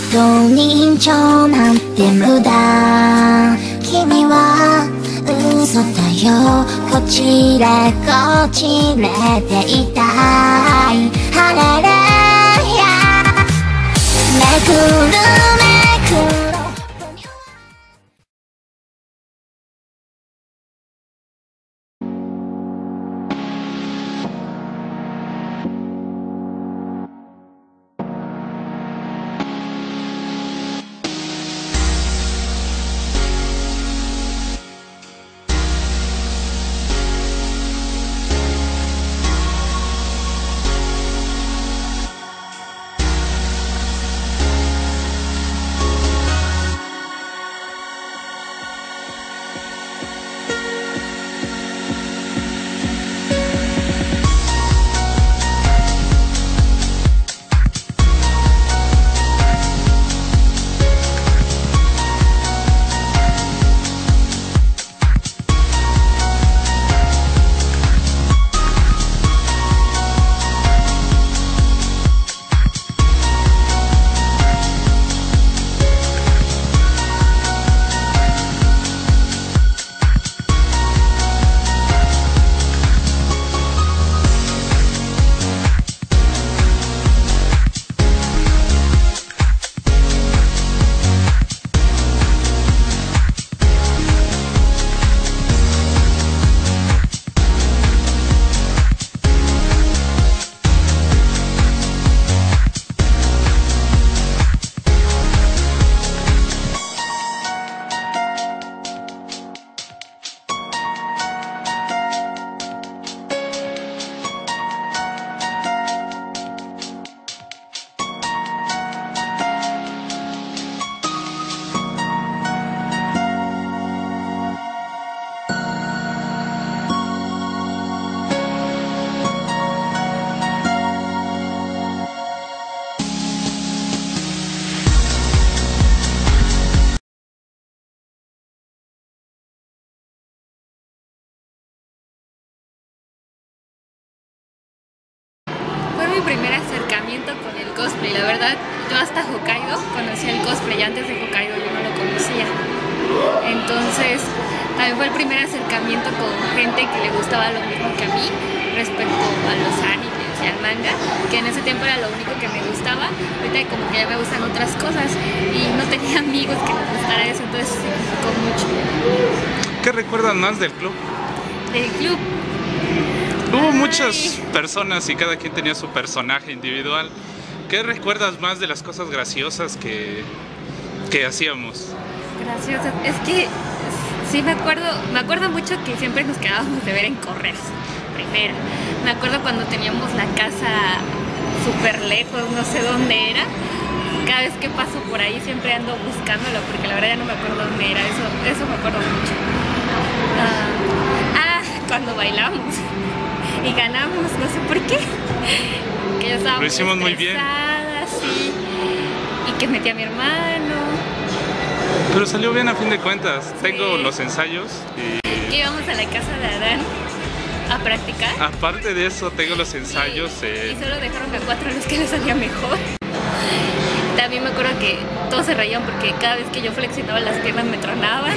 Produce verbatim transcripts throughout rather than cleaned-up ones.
と人情なんて無駄君は嘘だよこちれこちれていたいハレレヤめくるめくる mi primer acercamiento con el cosplay, la verdad, yo hasta Hokkaido conocía el cosplay, y antes de Hokkaido yo no lo conocía. Entonces, también fue el primer acercamiento con gente que le gustaba lo mismo que a mí respecto a los animes y al manga, que en ese tiempo era lo único que me gustaba. Ahorita como que ya me gustan otras cosas y no tenía amigos que me gustara eso, entonces significó mucho. ¿Qué recuerdan más del club? Del club. Hubo Ay. muchas personas y cada quien tenía su personaje individual. ¿Qué recuerdas más de las cosas graciosas que, que hacíamos? Graciosas. Es que sí me acuerdo, me acuerdo mucho que siempre nos quedábamos de ver en correos. Primero, me acuerdo cuando teníamos la casa súper lejos, no sé dónde era. Cada vez que paso por ahí siempre ando buscándolo porque la verdad ya no me acuerdo dónde era. Eso, eso me acuerdo mucho. Uh, ah, cuando bailamos y ganamos, no sé por qué. Que yo estaba Lo hicimos muy bien. Sí, y que metí a mi hermano. Pero salió bien a fin de cuentas. Sí. Tengo los ensayos y... íbamos a la casa de Adán a practicar. Aparte de eso, tengo los ensayos. Y, eh... y solo dejaron a cuatro a los que les salía mejor. También me acuerdo que todos se reían porque cada vez que yo flexionaba las piernas me tronaban.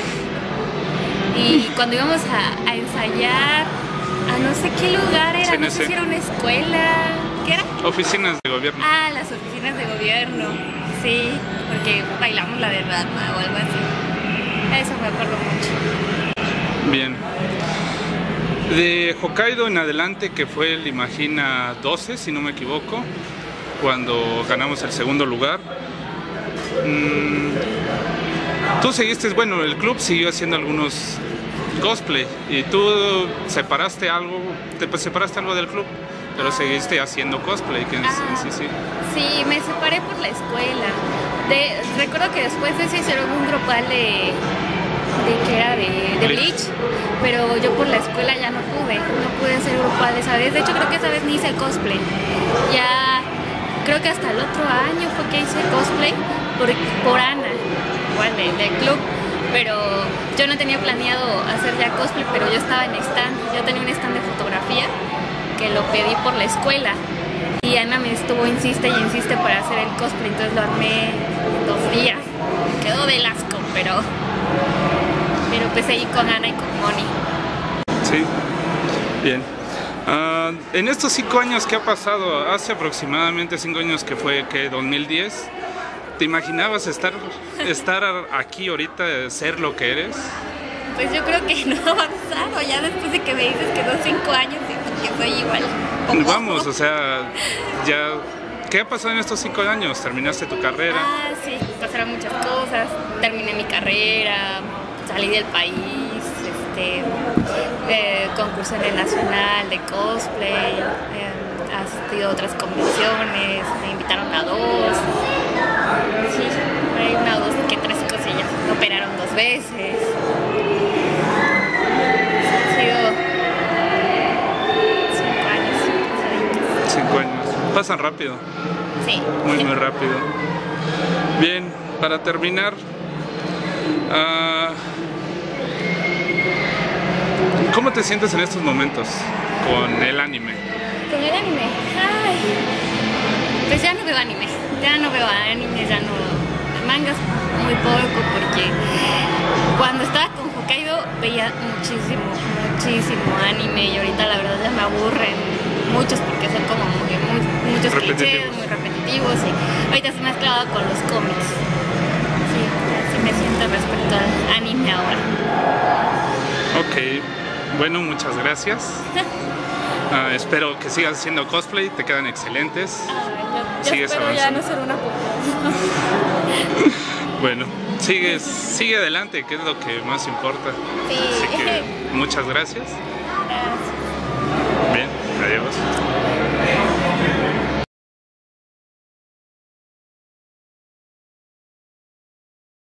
Y cuando íbamos a, a ensayar a no sé qué lugar era, no sé si era una escuela. ¿Qué era? Oficinas de gobierno. Ah, las oficinas de gobierno. Sí, porque bailamos la de Ratma o algo así. Eso me acuerdo mucho. Bien. De Hokkaido en adelante, que fue el Imagina doce, si no me equivoco, cuando ganamos el segundo lugar. Mmm, tú seguiste, bueno, el club siguió haciendo algunos cosplay y tú separaste algo, te pues, separaste algo del club, pero seguiste haciendo cosplay. Que ah, sí, sí. sí, me separé por la escuela. De, recuerdo que después de eso hicieron un grupal de, de que era de, de Bleach, pero yo por la escuela ya no pude, no pude hacer grupal esa vez. De hecho creo que esa vez ni hice cosplay. Ya creo que hasta el otro año fue que hice cosplay por, por Ana, igual del de club. Pero yo no tenía planeado hacer ya cosplay, pero yo estaba en stand, yo tenía un stand de fotografía que lo pedí por la escuela y Ana me estuvo insiste y insiste para hacer el cosplay, entonces lo armé dos días. Me quedó del asco, pero, pero pues seguí con Ana y con Moni. Sí, bien. Uh, en estos cinco años, ¿qué ha pasado? Hace aproximadamente cinco años que fue, que dos mil diez. ¿Te imaginabas estar, estar aquí ahorita, ser lo que eres? Pues yo creo que no ha avanzado, ya después de que me dices que son cinco años y que soy igual. Vamos, o sea, ya... ¿Qué ha pasado en estos cinco años? ¿Terminaste tu carrera? Ah, sí, pasaron muchas cosas. Terminé mi carrera, salí del país, este, eh, concursé en el nacional de cosplay, eh, asistí a otras convenciones, me invitaron a dos. Sí, hay una, dos, que tres cosillas. Me operaron dos veces. Ha sido cinco años. Cinco años. Pasan rápido. Sí. Muy, muy rápido. Bien, para terminar, uh, ¿cómo te sientes en estos momentos con el anime? Con el anime. Ay, pues ya no veo anime. Ya no veo anime, ya no. Mangas muy poco porque cuando estaba con Hokkaido veía muchísimo, muchísimo anime y ahorita la verdad ya me aburren muchos porque son como muy, muy, muchos clichés, muy repetitivos y ahorita se me ha clavado con los cómics. Sí, así me siento respecto al anime ahora. Ok, bueno, muchas gracias. Uh, espero que sigas haciendo cosplay, te quedan excelentes. Ah, yo, yo Sigues espero avanzando. ya no ser una puta. Bueno, sigues, sigue adelante, que es lo que más importa. Sí. Así que muchas gracias. Gracias.